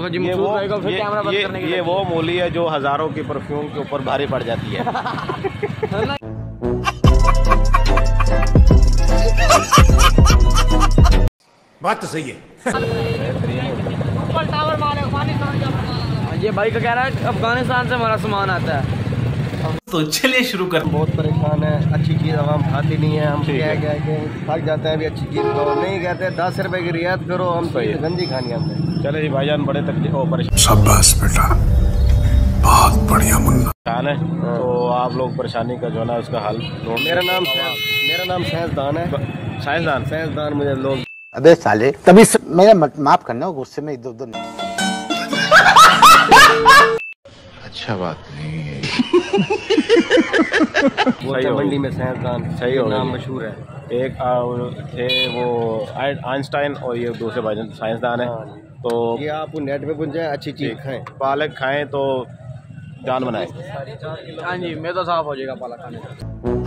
ये वो मूली है जो हजारों की परफ्यूम के ऊपर भारी पड़ जाती है। बात तो सही है। ये भाई का कह रहा है अफगानिस्तान से हमारा सामान आता है। तो चलिए शुरू कर। बहुत परेशान है, अच्छी चीज़ हम खाती नहीं है। हम क्या क्या थक जाते हैं, अभी अच्छी चीज़ तो नहीं कहते। 10 रुपए की रियायत करो, हम सही गंदी खानी हमने। चले जी भाईजान, बड़े तकलीफ परेशान शाबाश बेटा, बहुत बढ़िया मुन्ना है। तो आप लोग परेशानी का जो है ना उसका हल। मेरा नाम साइंसदान है। साइंसदान मुझे लोग। अबे साले, तभी मेरा माफ करना, गुस्से में इधर उधर। अच्छा बात नहीं है। मंडी में साइंसदान सही हो नाम मशहूर है। एक थे वो आइंस्टाइन और ये दूसरे भाईजान साइंसदान है। तो ये आप नेट पे पूछ जाए, अच्छी चीज़ खाएं, पालक खाएं तो जान बनाए। हाँ जी, मैं तो साफ हो जाएगा पालक खाने का।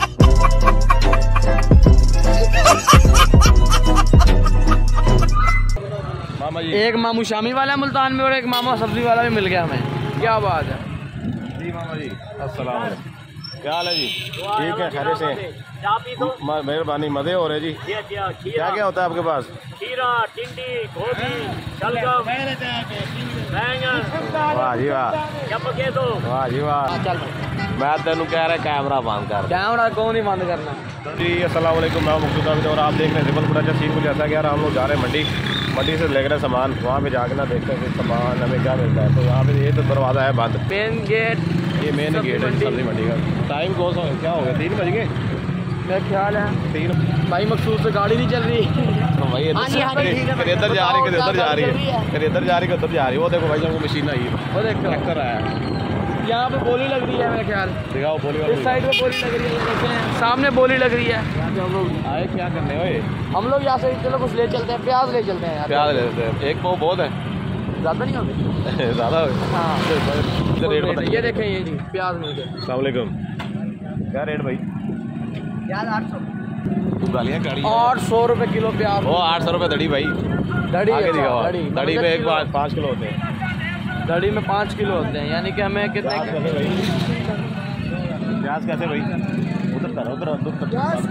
मामा जी, एक मामू शामी वाला है मुल्तान में और एक मामा सब्जी वाला भी मिल गया हमें। क्या बात है जी मामा जी, अस्सलाम वालेकुम। क्या हाल है जी? ठीक है, खैरियत से? मेहरबानी, मज़े हो रहे जी। क्या क्या होता है आपके पास? खीरा, टिंडी, गोभी, शलगम, बैंगन। वाह जी वाह, वाह जी वाह। मैं तेनू कह रहा कैमरा बंद कर। कैमरा कौन ही बंद करना जी। अस्सलाम वालेकुम, मैं मकसूद आबिद और आप देख रहे हैं सिंपल फूड। अच्छा सीन कुछ ऐसा कि यार हम लोग जा रहे हैं मंडी से लेकर सामान, वहाँ पे जाके ना देखते हैं सामान हमें क्या मिलता है। तो यहाँ पे ये तो दरवाज़ा है बंद, मेन गेट, ये मेन गेट है सब्जी मंडी का। टाइम कौन सा क्या हो गया? 3 बज गए मेरा ख्याल है। 3 भाई मकसूद से गाड़ी नहीं चल रही। तो भाई फिर इधर जा रही है, उधर जा रही है, फिर इधर जा रही है, उधर जा रही है। वो देखो भाई साहब, मशीन आई है, वो देखो ट्रैक्टर आया है। यहाँ पे बोली लग रही है मेरा ख्याल। दिखाओ बोली। इस साइड पे बोली लग रही है, देखते हैं सामने बोली लग रही है। आए क्या करने हुए? हम लोग यहाँ से चलो कुछ ले चलते हैं, प्याज ले चलते हैं। प्याज ले लेते हैं, एक पाव बहुत है, ज़्यादा नहीं होगी। ज़्यादा हाँ रेट बताइए। ये देखें, ये जी प्याज मिल गए। अस्सलाम वालेकुम। क्या रेट भाई? प्याज 800। गालियाँ गाड़ी 800 रुपये किलो प्याज। वो 800 रुपये दड़ी भाई। दड़ी आगे दिखाओ। दड़ी दड़ी में एक बार 5 किलो होते हैं। दड़ी में 5 किलो होते हैं, यानी कि हमें कितने? प्याज कैसे भाई? प्याज कैसे भाई? उधर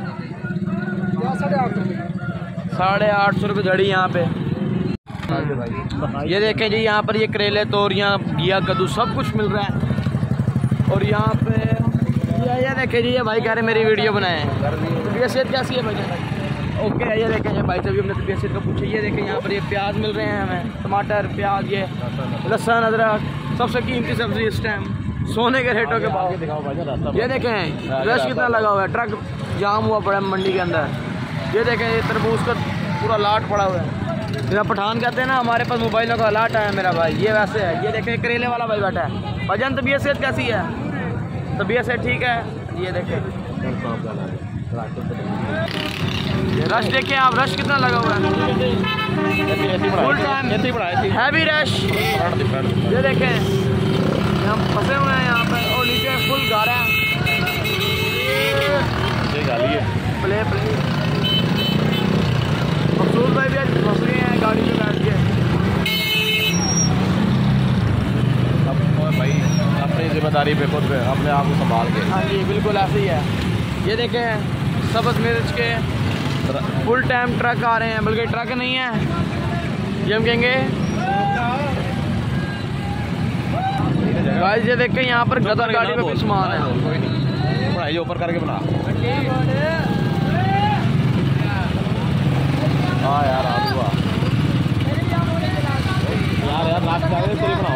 850 रुपये दड़ी यहाँ पे। ये देखें जी, यहाँ पर ये करेले, तोरियाँ, घिया, कद्दू सब कुछ मिल रहा है। और यहाँ पे ये देखें जी, ये भाई कह रहे मेरी वीडियो बनाए। तबीयत सेहत कैसी है भाई? ओके। ये देखें, ये भाई तभी हमने तबीयत सेहत का पूछा। ये देखें यहाँ पर ये प्याज मिल रहे हैं हमें, टमाटर, प्याज, ये लहसुन, अदरक, सबसे कीमती सब्जी इस टाइम सोने के रेटों के भाव। ये देखें रश कितना लगा हुआ है, ट्रक जाम हुआ पड़ा है मंडी के अंदर। ये देखें, ये तरबूज का पूरा लाट पड़ा हुआ है। मेरा पठान कहते हैं ना, हमारे पास मोबाइलों का लाट है मेरा भाई, ये वैसे है। ये देखें करेले वाला भाई बैठा है। भाईजान तबीयत सेहत कैसी है? तबीयत सेहत ठीक है? ये देखें ये रश देखें आप, रश कितना लगा हुआ है, फुल टाइम हैवी रश। ये देखें हम फंसे हुए हैं यहाँ पर, और नीचे फुल गाड़ा है। प्ले मकसूद भाई भी आज फंस गए हैं गाड़ी में बैठ के। भाई अपनी जिम्मेदारी पे खुद पे अपने आप को संभाल के। हाँ जी बिल्कुल ऐसे ही है। ये देखें सब्ज़ मिर्च के फुल टाइम ट्रक आ रहे हैं, बल्कि ट्रक नहीं है, ये हम कहेंगे गाइस। ये देखें यहाँ पर गदर गाड़ी में भी सामान है। पढ़ाई ऊपर करके बना। हाँ यार आलू यार लास्ट तेरी बनाओ।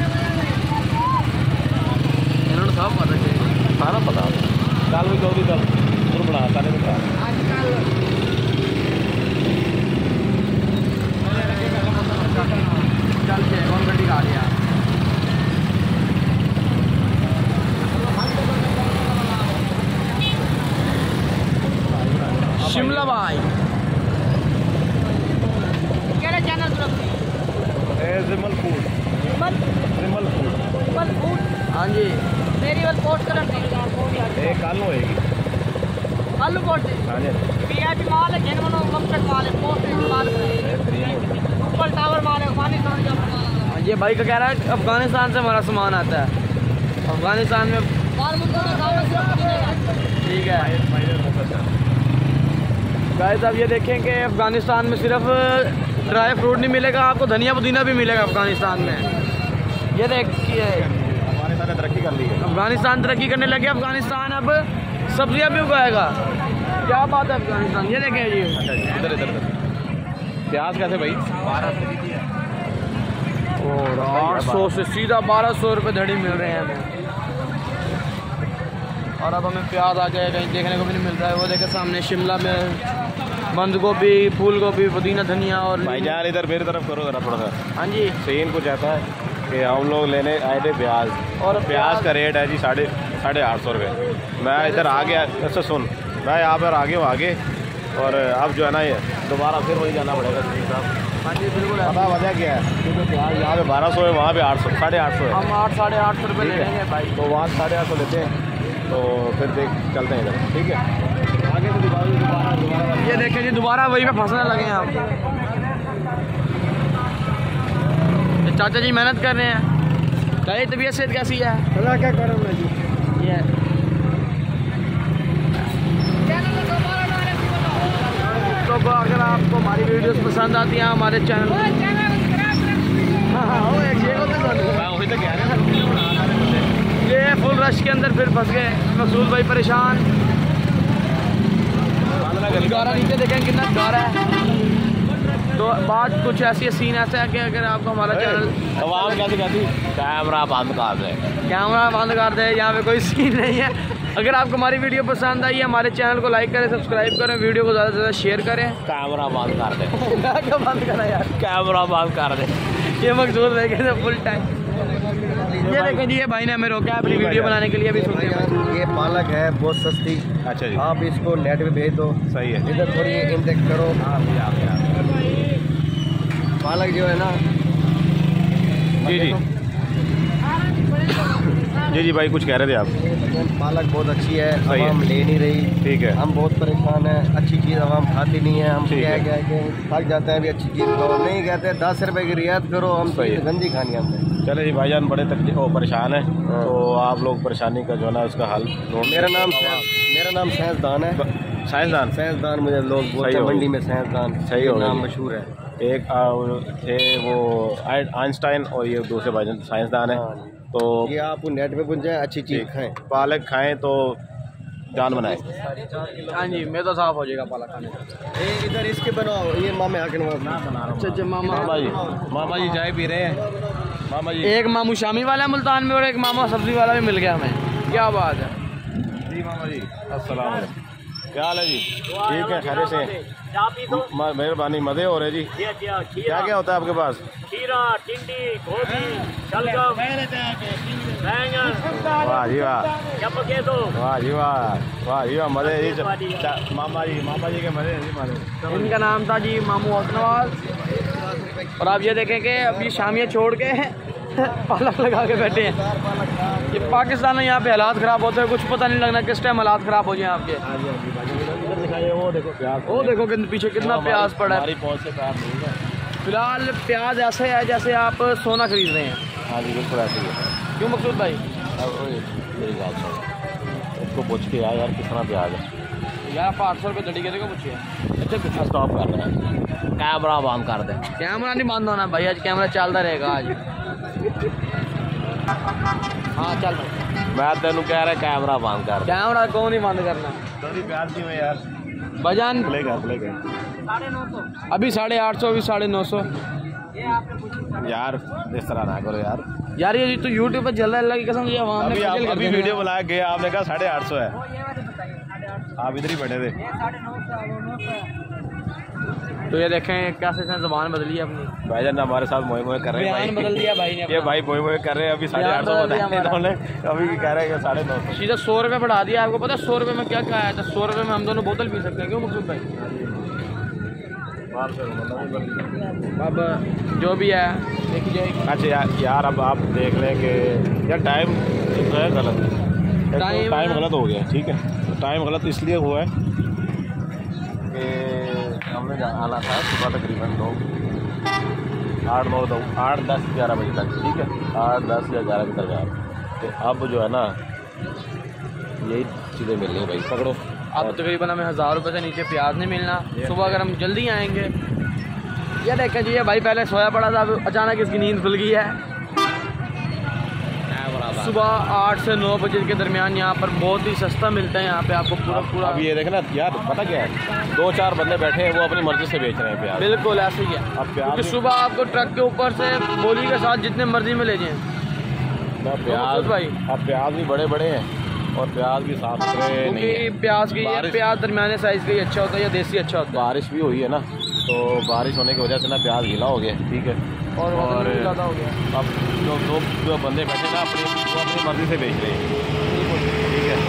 इन्होंने सब पता चाहिए, सारा पता। दाल भी चौधरी दल बना सारे बता। चल के कौन गड्डी आ गया? शिमला भाई जिमल फूड। हाँ जी मेरी बस पोस्ट कर एक कल होएगी। आलू पोस्ट हाँ जी वीआईपी माल है, जेन्युइन कम्फर्ट माल है, पोस्ट माल है, ऊपर टावर माल है, पानी समझ। ये भाई का कह रहा है अफगानिस्तान से हमारा सामान आता है, अफगानिस्तान में। ठीक है गाइस, अब ये देखें कि अफगानिस्तान में सिर्फ ड्राई फ्रूट नहीं मिलेगा, आपको धनिया पुदीना भी मिलेगा अफगानिस्तान में। ये देखिए अफगानिस्तान ने तरक्की कर ली है, अफगानिस्तान तरक्की करने लगे, अफगानिस्तान अब सब्जियां भी उगाएगा। क्या बात है अफगानिस्तान। ये देखें जी, इधर इधर प्याज कैसे भाई? 800 से सीधा 1200 रुपये धड़ी मिल रहे हैं हमें। और अब हमें प्याज आ जाएगा, कहीं देखने को भी नहीं मिल रहा है। वो देखे सामने शिमला में बंद गोभी, फूल गोभी, पुदीना, धनिया। और भाईजान इधर मेरी तरफ करो जरा थोड़ा सा। हाँ जी, सीन कुछ ऐसा है कि हम लोग लेने आए थे प्याज, और प्याज का रेट है जी 850 रुपये। मैं इधर आ गया, ऐसे सुन, मैं यहाँ पर आ गया हूँ आगे, और अब जो है ना ये दोबारा फिर वही जाना पड़ेगा साहब। हाँ जी बिल्कुल। पता वजह क्या है? क्योंकि प्याज यहाँ पे 1200 है, वहाँ पे 800 850 है। हम 800-850 रुपये ले लेंगे भाई। तो वहाँ 850 लेते हैं, तो फिर देख चलते हैं इधर, ठीक है। आगे से दोबारा ये देखें जी, दोबारा वही पे फंसने लगे हैं आप। ये चाचा जी मेहनत कर रहे हैं। क्या तबीयत सेहत कैसी है? अल्लाह क्या करम है जी। ये तो अगर आपको हमारी वीडियोस पसंद आती हैं हमारे चैनल ये फुल रश के अंदर फिर फंस गए मकसूद भाई, परेशान। गारा नीचे देखें कितना गारा है। तो बात कुछ ऐसी है, सीन ऐसा है कि अगर आपको हमारा चैनल आवाज़ कैसी कहती, कैमरा बंद कर दे, कैमरा बंद कर दे, यहाँ पे कोई सीन नहीं है। अगर आपको हमारी वीडियो पसंद आई है, हमारे चैनल को लाइक करें, सब्सक्राइब करें, वीडियो को ज़्यादा से ज़्यादा शेयर करें। कैमरा बंद कर दे। क्या बंद करा यार, कैमरा बंद कर दे। ये मकसूद है कि फुल टाइम। ये देखें जी, ये भाई ने हमें रोका है अपनी वीडियो बनाने के लिए। अभी सुनते हैं। ये पालक है बहुत सस्ती। अच्छा जी, आप इसको नेट पे भेज दो। सही है। इधर थोड़ी इंडेक्स करो। पालक जो है ना, जी जी जी जी भाई कुछ कह रहे थे आप? पालक बहुत अच्छी है, सही है। आवाम ले नहीं रही। ठीक है। हम बहुत परेशान हैं, अच्छी चीज़ आवाम खाती नहीं है। हम ठीक क्या है। क्या के थक जाते हैं, अभी अच्छी चीज़ खाओ नहीं कहते, 10 रुपए की रियायत करो, हम सही है। गंदी खानी है हमने। चले जी भाईजान, बड़े परेशान है, तो आप लोग परेशानी का जो है ना उसका हल ढूंढ। मेरा नाम साइंसदान है। साइंसदान मुझे लोग बोलते सही हैं हो मंडी में साइंसदान। सही हो नाम गया। मशहूर है। एक थे वो आइंस्टाइन, और ये दूसरे भाईजान साइंसदान है। हाँ। तो ये आपको नेट पे पहुँच जाए, अच्छी चीज़ खाएं। पालक खाएं तो जान बनाए। हाँ जी, मैं तो साफ हो जाएगा पालक खाने से। ये इधर इसके बनाओ, ये मामे आके अच्छा मामा मामा जी चाय पी रहे हैं। मामा जी, एक मामू शामी वाला है मुल्तान में, और एक मामा सब्जी वाला भी मिल गया हमें। क्या बात है जी मामा जी, अस्सलाम वालेकुम। क्या हाल है जी? ठीक है, खैरियत से? मेहरबानी, मज़े हो रहे जी। क्या क्या होता है आपके पास? खीरा, टिंडी, गोभी, शलगम, बैंगन, वाह जी वाह, वाह जी वाह, वाह जी वाह, मज़े जी। मामा जी के मज़े हैं जी हमारे। इनका नाम था जी मामू हौसनवाज। और आप ये देखें कि अभी शामियाँ छोड़ के पालक लगा के बैठे हैं। ये पाकिस्तान में यहाँ पे हालात ख़राब होते हैं, कुछ पता नहीं लगना किस टाइम हालात ख़राब हो जाए आपके। वो देखो प्याज, वो देखो कि पीछे कितना प्याज पड़ा है। हमारी पहुँच से प्याज नहीं है। फिलहाल प्याज ऐसे है जैसे आप सोना खरीद रहे हैं। हाँ जी बिल्कुल ऐसे ही है। क्यों मकसूद भाई? अब मेरी बात सुनो, इसको पूछ के यार कितना प्याज है यार, आप 800 रुपये दड़ी के पूछिए। अच्छा कितना स्टॉप कर रहे हैं? कैमरा बंद कर दे। कैमरा नहीं बंद होना भाई, आज कैमरा चलता रहेगा आज। हाँ चल भाई, मैं तेन कह रहा कैमरा बंद कर दे। कैमरा कौन नहीं बंद करना। थोड़ी प्याज क्यों है यार? बजान प्ले कर अभी 850, अभी 950। यार इस तरह ना करो यार। यार ये तो यूट्यूब पे जल रहा है, अल्लाह की कसम। ये आवाम ने खजल कर अभी दिया। वीडियो बनाया गया, आपने कहा 850 है। आप इधर ही बैठे थे। तो ये देखें कैसे ज़बान बदली है अपनी। भाईजान हमारे साथ मोए मोए कर रहे हैं। बयान बदल दिया भाई ने। ये भाई मोए मोए कर रहे हैं। अभी 850 बताया इन्होंने, अभी कह रहे हैं 950। सीधा 100 रुपये बढ़ा दिया। आपको पता है 100 रुपये में क्या खाया था? 100 रुपये में हम दोनों बोतल पी सकते हैं। क्यों मकसूद भाई? अब जो भी है देखी जाएगी। अच्छा यार अब आप देख लें कि यार टाइम है गलत, टाइम गलत हो गया। ठीक है, टाइम गलत इसलिए हुआ है कि हमने आना था सुबह तकरीबन 9, 8, 9, 10, 11 बजे तक, ठीक है, 8, 10 या 11 बजे तक आप। तो अब जो है ना यही चीज़ें मिल रही हैं भाई, पकड़ो। अब तकरीबन हमें 1000 रुपये से नीचे प्याज नहीं मिलना। सुबह अगर हम जल्दी आएंगे, ये देखें जी, ये भाई पहले सोया पड़ा था, अब अचानक इसकी नींद खुल गई है। सुबह 8 से 9 बजे के दरमियान यहाँ पर बहुत ही सस्ता मिलता है। यहाँ पे आपको पूरा अब ये देखना यार, पता क्या है, 2-4 बंदे बैठे हैं, वो अपनी मर्जी से बेच रहे हैं प्याज। बिल्कुल ऐसे ही है। अब प्याज क्योंकि सुबह आपको ट्रक के ऊपर से बोली के साथ जितने मर्जी में ले जाएं प्याज भाई। अब प्याज भी बड़े बड़े हैं और प्याज भी साफ सुथरे नहीं क्योंकि है। प्याज की ये प्याज दरमियाने साइज़ का ही अच्छा होता है या देसी अच्छा होता है। बारिश भी हुई है ना, तो बारिश होने की वजह से ना प्याज गीला हो गया, ठीक है, और वज़न भी ज़्यादा हो गया। अब जो बंदे बैठे ना वो अपनी मर्जी से बेच रहे हैं, ठीक है।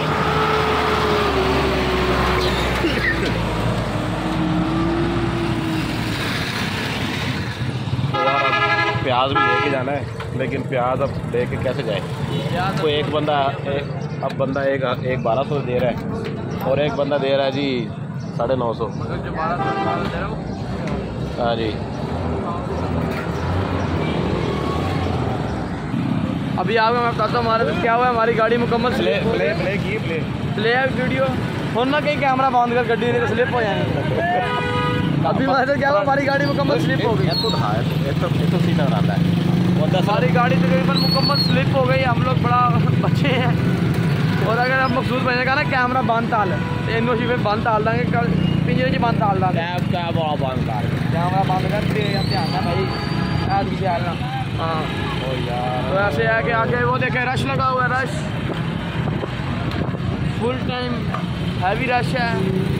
तो यार अब प्याज भी लेके जाना है, लेकिन प्याज अब लेके कैसे जाए? तो एक बंदा अब बंदा एक 1200 दे रहा है और एक बंदा दे रहा है जी 950। हाँ जी। अभी आपको मैं बताता हूँ हमारे साथ क्या हुआ है। हमारी गाड़ी मुकम्मल प्ले वीडियो फोन ना कहीं कैमरा बंद कर गड्डी नहीं तो स्लिप हो जाएंगे। अभी हमारे साथ क्या हुआ, हमारी गाड़ी मुकम्मल स्लिप हो गई। तो सीधा आता है, हमारी गाड़ी तकरीबन मुकम्मल स्लिप हो गई। हम लोग बड़ा बच्चे हैं और अगर आप मखसूस बने का ना कैमरा बंद ताल है, इन पे बंद ताल देंगे, पिंजरे से बंद ताल देंगे, कैमरा बंद कर ध्यान है भाई, आज भी ध्यान ना। हाँ तो ऐसे है कि आगे वो देखे रश लगा हुआ है, rush full time heavy rush है।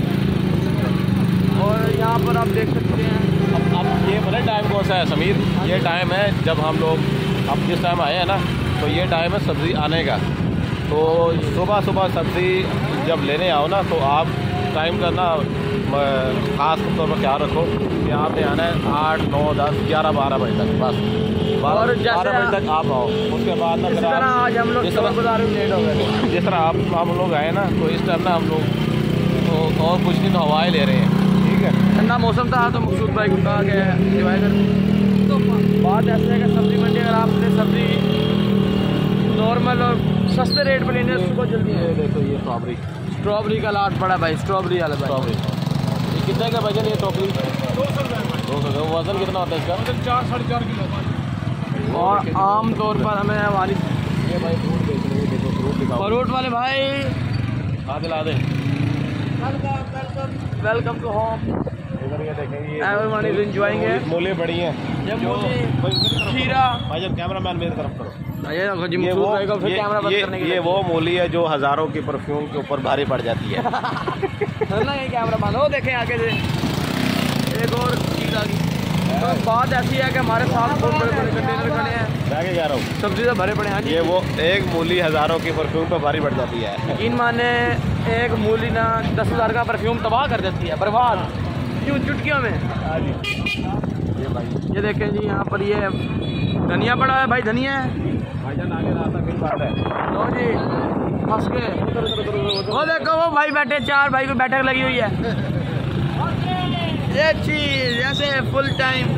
और यहाँ पर आप देख सकते हैं अब ये पता टाइम कौन सा है समीर? ये टाइम है जब हम लोग अब जिस टाइम आए हैं ना, तो ये टाइम है सब्ज़ी आने का। तो सुबह सब्ज़ी जब लेने आओ ना, तो आप टाइम का ना ख़ास तौर पर ख्याल रखो कि आपने आना है 8, 9, 10, 11, 12 बजे तक, बस 12 बजे तक आप आओ। उसके बाद ना आज हम लोग जिस तरह हम लोग आए ना, तो इस टाइम ना हम लोग तो और कुछ दिन हवाएं ले रहे हैं, ठीक है, ठंडा मौसम था, तो मकसूद भाई को कहा गया एंजॉय कर। तो बात ऐसे है कि सब्ज़ी मंडी अगर आपने सब्ज़ी नॉर्मल और सस्ते रेट पर लेने सुबह जल्दी है। देखो ये स्ट्रॉबेरी का लाट पड़ा भाई, स्ट्रॉबेरी वाला भाई। ये कितने का वजन? ये टोकरी 200 का। वजन कितना होता है इसका? 4-4.5 किलो। और आम तौर पर हमें हमारी ये भाई फ्रूट बेच रहे हैं, देखो फ्रूट दिखाओ। फ्रूट वाले भाई हाँ दिला दे। Welcome to home. इधर ये देखेंगे, एवरीवन इज एंजॉयिंग इट। मूली बड़ी हैं, जो खीरा भाई जब कैमरामैन मेरी तरफ करो। ये वो मूली है जो हज़ारों की परफ्यूम के ऊपर भारी पड़ जाती है। ना ये कैमरा बंद हो, देखें आगे से एक और चीज़ आ गई। तो बात ऐसी है कि हमारे साथ बहुत बड़े बड़े कंटेनर खड़े हैं, जाके जा रहा हूँ, सब्जी तो भरे पड़े हैं। ये वो एक मूली हज़ारों की परफ्यूम पर भारी पड़ जाती है। यकीन माने एक मूली ना 10,000 का परफ्यूम तबाह कर देती है, बर्बाद क्यों चुटकियों में। ये भाई ये देखें जी, यहाँ पर ये धनिया पड़ा है भाई, धनिया है भाईजान आगे रास्ता फिर बात है। लो जी फंस गए। वो देखो वो भाई बैठे, 4 भाई को बैठक लगी हुई है। ये चीज़ ऐसे फुल टाइम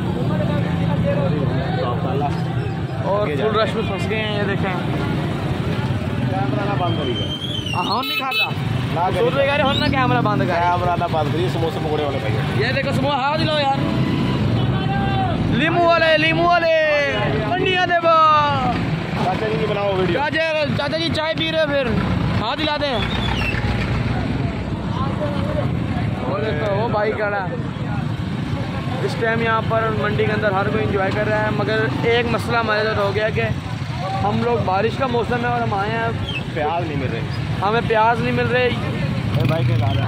और फुल रश में फंस गए हैं। ये देखें कैमरा ना बंद करिएगा। हाँ नहीं खा रहा ना कैमरा बंद कर, कैमरा ना बंद करिए। समोसे पकौड़े वाले भाई, ये देखो समोसा हाथ लो यार, लीमू वाले मंडिया दे चाचा जी की बनाओ वीडियो। चाचा जी चाय पी रहे फिर हाथ दिला दें। वो भाई खड़ा इस टाइम यहाँ पर मंडी के अंदर, हर कोई एंजॉय कर रहा है। मगर एक मसला हमारे साथ हो गया कि हम लोग, बारिश का मौसम है और हम आए हैं, प्याज नहीं मिल रहे, हमें प्याज नहीं मिल रही। भाई के ला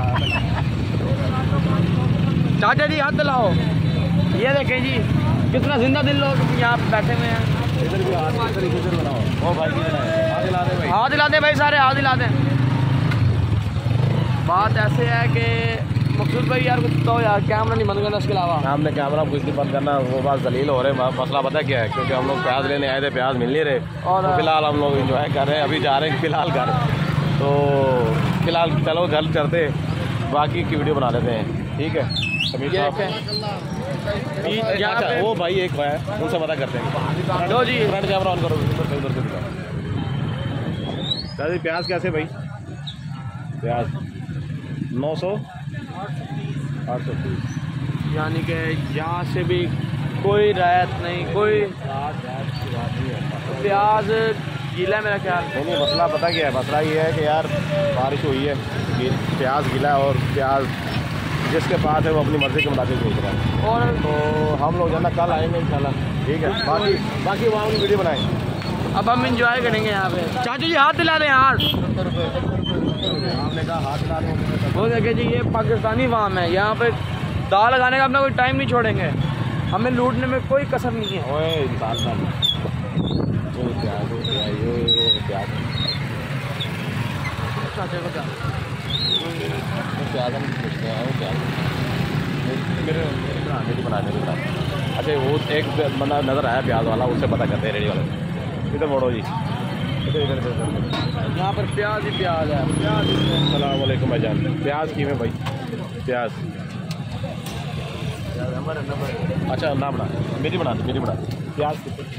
चाचा जी हाथ दिलाओ। ये देखें जी कितना जिंदा दिल लोग यहाँ बैठे हुए हैं। इधर भी हाथ तरीके से बनाओ। ओ भाई हाथ दिला दे भाई, हाथ दिला दे भाई, सारे हाथ दिला दें। बात ऐसे है कि मकसूद भाई यार कुछ तो यार कैमरा नहीं बंद करना, उसके अलावा हमने कैमरा कुछ नहीं बंद करना, वो बात दलील हो रहे हैं। मसला पता क्या है? क्योंकि हम लोग प्याज लेने आए थे, प्याज मिल नहीं रहे, और तो फिलहाल हम लोग एंजॉय कर रहे हैं। अभी जा रहे हैं फिलहाल घर, तो फिलहाल चलो घर चलते, बाकी की वीडियो बना लेते हैं, ठीक है समीर साहब। यहाँ पे वो भाई एक है, उनसे पता करते हैं। लो जी फ्रंट कैमरा ऑन करो, उधर से दिखाओ। दादी प्याज कैसे भाई? प्याज 900 830। यानी कि यहाँ से भी कोई रायत नहीं, कोई प्याज गीला है मेरा ख्याल। नहीं मसला पता क्या है? मसला ये है कि यार बारिश हुई है, प्याज गीला है और प्याज जिसके पास है वो अपनी मर्ज़ी के मुताबिक बेच रहा है। और तो हम लोग जो है ना कल आएंगे इंशाल्लाह, ठीक है। बाकी वहाँ की वीडियो बनाएंगे। अब हम इंजॉय करेंगे यहाँ पे। चाचू जी हाथ दिला दें यार। हमने कहा हाथ ला दें। वो देखे जी, ये पाकिस्तानी फार्म है, यहाँ पे दाल लगाने का अपना कोई टाइम नहीं छोड़ेंगे, हमें लूटने में कोई कसर नहीं है। ओए इंसान का प्याज चाचा को क्या प्याज हम पूछते हैं, वो प्याज मेरे बनाने में। अच्छा वो एक बंदा नज़र आया प्याज वाला, उससे पता करते हैं रेडी वाले। इधर मोड़ो जी, इधर यहाँ पर प्याज ही प्याज है। प्याज। अस्सलाम वालेकुम भाईजान। प्याज की में भाई प्याज। अच्छा ना बना, मेरी बना प्याज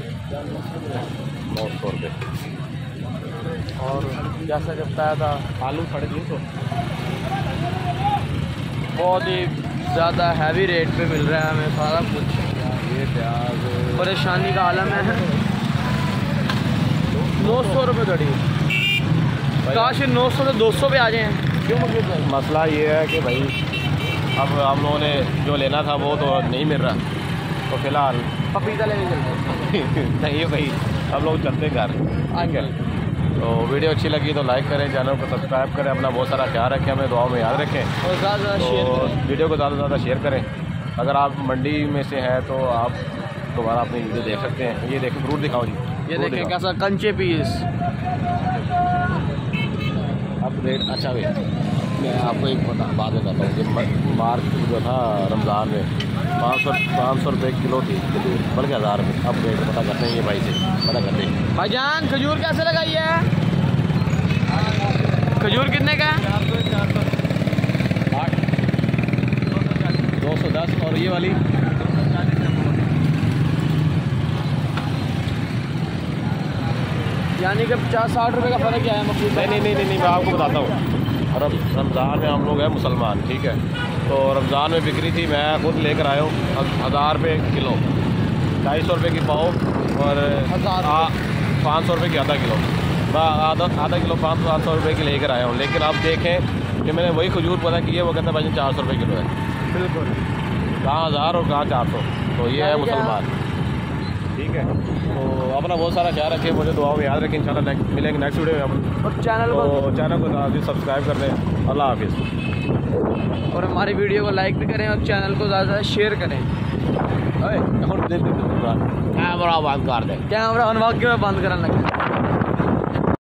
900 रुपये। और जैसा कि बताया था आलू 350। बहुत ही ज़्यादा हैवी रेट पे मिल रहा है हमें सारा कुछ। ये प्याज परेशानी का आलम है। 900 रुपये घड़ी, काश 900 से 200 पे आ जाए। क्यों मसला ये है कि भाई अब हम लोगों ने जो लेना था वो तो नहीं मिल रहा, तो फिलहाल पपीता लेने चलते नहीं है भाई, हम लोग चलते घर आगे। तो वीडियो अच्छी लगी तो लाइक करें, चैनल को सब्सक्राइब करें, अपना बहुत सारा ख्याल रखें, हमें दुआओं में याद रखें और ज़्यादा तो शेयर करें। वीडियो को ज़्यादा से ज़्यादा शेयर करें। अगर आप मंडी में से हैं तो आप दोबारा अपनी वीडियो देख सकते हैं। ये देखें फ्रूट दिखाओ जी, ये फ्रूट देखें दिखाओ। कैसा कंचे पीस। अब रेट अच्छा भैया, मैं आपको एक बात बताता हूँ कि मार्च जो था रमज़ान में 500 रुपये किलो थी, बल्कि 1000 रुपये। अब रेट पता करते हैं, ये भाई से पता करते हैं। भाईजान खजूर कैसे लगाई है? खजूर कितने का है? 210। और ये वाली यानी कि 50-60 रुपये का फ़र्क क्या है मकसूद? नहीं, मैं आपको बताता हूँ। रमज़ान में हम लोग हैं मुसलमान, ठीक है। तो रमज़ान में बिक्री थी, मैं खुद लेकर आया हूँ 1000 रुपये किलो, 250 रुपये की पाव और 500 रुपये की आधा किलो। मैं आधा किलो 500 रुपये की लेकर आया हूँ। लेकिन आप देखें कि मैंने वही खजूर पता की है, वो कहता है भाई 400 रुपये किलो है। बिल्कुल, कहाँ 1000 और कहाँ 400। तो ये है मुसलमान, ठीक है। तो अपना बहुत सारा ख्याल रखें, मुझे दुआओं में याद रखें। इंशाल्लाह मिलेंगे नेक्स्ट वीडियो में अपन। और चैनल को सब्सक्राइब कर दें। अल्लाह हाफिज़। और हमारी वीडियो को लाइक भी करें और चैनल को ज़्यादा से ज़्यादा शेयर करें। कैमरा बंद कर दें। कैमरा अनवा के मैं बंद करने लगा।